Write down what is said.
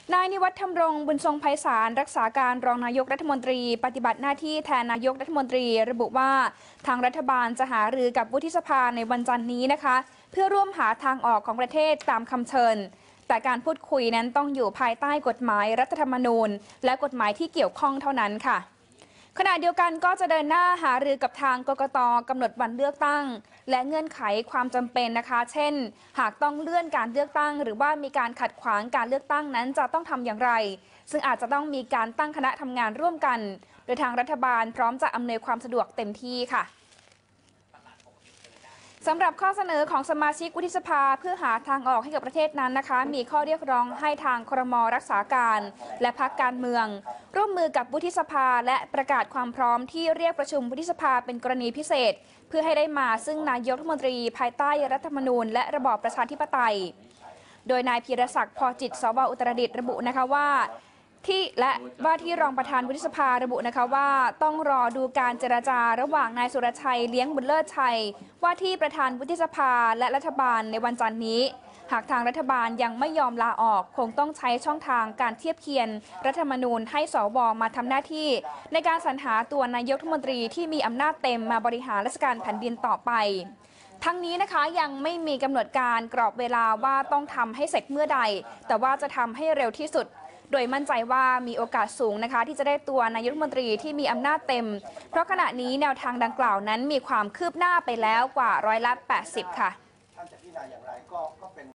นายนิวัฒน์ธรรมรงค์บุญทรงไพศาลรักษาการรองนายกรัฐมนตรีปฏิบัติหน้าที่แทนนายกรัฐมนตรีระบุว่าทางรัฐบาลจะหารือกับวุฒิสภาในวันจันทร์นี้นะคะเพื่อร่วมหาทางออกของประเทศตามคำเชิญแต่การพูดคุยนั้นต้องอยู่ภายใต้กฎหมายรัฐธรรมนูญและกฎหมายที่เกี่ยวข้องเท่านั้นค่ะขณะเดียวกันก็จะเดินหน้าหารือกับทางกกต.กำหนดวันเลือกตั้งและเงื่อนไขความจำเป็นนะคะเช่นหากต้องเลื่อนการเลือกตั้งหรือว่ามีการขัดขวางการเลือกตั้งนั้นจะต้องทำอย่างไรซึ่งอาจจะต้องมีการตั้งคณะทำงานร่วมกันโดยทางรัฐบาลพร้อมจะอำนวยความสะดวกเต็มที่ค่ะสำหรับข้อเสนอของสมาชิกวุฒิสภาเพื่อหาทางออกให้กับประเทศนั้นนะคะมีข้อเรียกร้องให้ทางครม.รักษาการและพรรคการเมืองร่วมมือกับวุฒิสภาและประกาศความพร้อมที่เรียกประชุมวุฒิสภาเป็นกรณีพิเศษเพื่อให้ได้มาซึ่งนายกรัฐมนตรีภายใต้รัฐธรรมนูญและระบอบประชาธิปไตยโดยนายพีรศักดิ์พอจิตสว.อุตรดิตถ์ระบุนะคะว่าที่รองประธานวุฒิสภาระบุนะคะว่าต้องรอดูการเจรจาระหว่างนายสุรชัยเลี้ยงบุญเลิศชัยว่าที่ประธานวุฒิสภาและรัฐบาลในวันจันทร์นี้หากทางรัฐบาลยังไม่ยอมลาออกคงต้องใช้ช่องทางการเทียบเคียงรัฐธรรมนูญให้สว.มาทำหน้าที่ในการสรรหาตัวนายกรัฐมนตรีที่มีอำนาจเต็มมาบริหารราชการแผ่นดินต่อไปทั้งนี้นะคะยังไม่มีกำหนดการกรอบเวลาว่าต้องทำให้เสร็จเมื่อใดแต่ว่าจะทำให้เร็วที่สุดโดยมั่นใจว่ามีโอกาสสูงนะคะที่จะได้ตัวนายกรัฐมนตรีที่มีอำนาจเต็มเพราะขณะนี้แนวทางดังกล่าวนั้นมีความคืบหน้าไปแล้วกว่า80%ค่ะ